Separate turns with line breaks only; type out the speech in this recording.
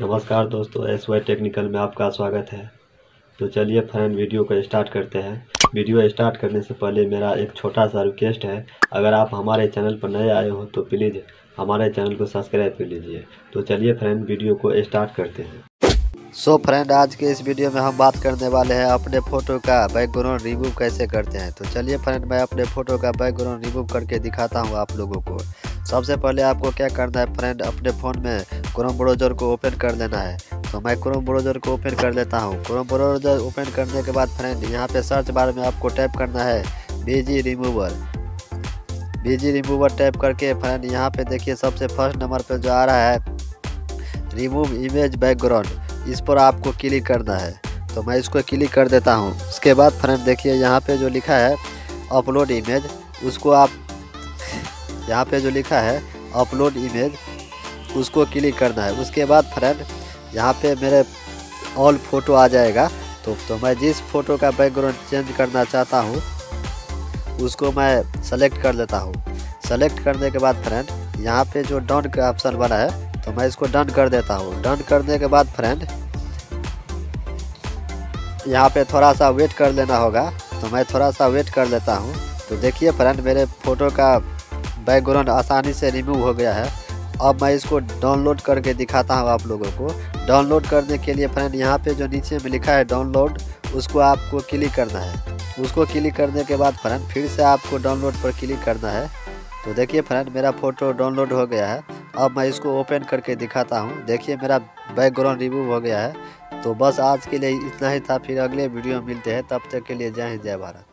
नमस्कार दोस्तों, SY technical में आपका स्वागत है। तो चलिए फ्रेंड, वीडियो को स्टार्ट करते हैं। वीडियो स्टार्ट करने से पहले मेरा एक छोटा सा रिक्वेस्ट है, अगर आप हमारे चैनल पर नए आए हो तो प्लीज़ हमारे चैनल को सब्सक्राइब कर लीजिए। तो चलिए फ्रेंड, वीडियो को स्टार्ट करते हैं।
सो फ्रेंड, आज के इस वीडियो में हम बात करने वाले हैं अपने फ़ोटो का बैकग्राउंड रिमूव कैसे करते हैं। तो चलिए फ्रेंड, मैं अपने फ़ोटो का बैकग्राउंड रिमूव करके दिखाता हूं आप लोगों को। सबसे पहले आपको क्या करना है फ्रेंड, अपने फ़ोन में क्रोम ब्राउज़र को ओपन कर लेना है। तो मैं क्रोम ब्राउज़र को ओपन कर लेता हूँ। क्रोम ब्राउज़र ओपन करने के बाद फ्रेंड, यहाँ पे सर्च बार में आपको टाइप करना है BG remover. BG remover type करके फ्रेंड, यहाँ पे देखिए सबसे फर्स्ट नंबर पर जो आ रहा है रिमूव इमेज बैकग्राउंड, इस पर आपको क्लिक करना है। तो मैं इसको क्लिक कर देता हूँ। उसके बाद फ्रेंड देखिए यहाँ पे जो लिखा है अपलोड इमेज, उसको आप यहाँ पे जो लिखा है अपलोड इमेज, उसको क्लिक करना है। उसके बाद फ्रेंड यहाँ पे मेरे ऑल फोटो आ जाएगा। तो मैं जिस फोटो का बैकग्राउंड चेंज करना चाहता हूँ उसको मैं सेलेक्ट कर लेता हूँ। सेलेक्ट करने के बाद फ्रेंड यहाँ पे जो डन का ऑप्शन बना है, तो मैं इसको डन कर देता हूँ। डन करने के बाद फ्रेंड यहाँ पे थोड़ा सा वेट कर लेना होगा। तो मैं थोड़ा सा वेट कर लेता हूँ। तो देखिए फ्रेंड, मेरे फ़ोटो का बैकग्राउंड आसानी से रिमूव हो गया है। अब मैं इसको डाउनलोड करके दिखाता हूँ आप लोगों को। डाउनलोड करने के लिए फ्रेंड यहाँ पे जो नीचे में लिखा है डाउनलोड, उसको आपको क्लिक करना है। उसको क्लिक करने के बाद फ्रेंड फिर से आपको डाउनलोड पर क्लिक करना है। तो देखिए फ्रेंड, मेरा फ़ोटो डाउनलोड हो गया है। अब मैं इसको ओपन करके दिखाता हूँ। देखिए मेरा बैकग्राउंड रिमूव हो गया है। तो बस आज के लिए इतना ही था। फिर अगले वीडियो में मिलते हैं, तब तक के लिए जय हिंद, जय भारत।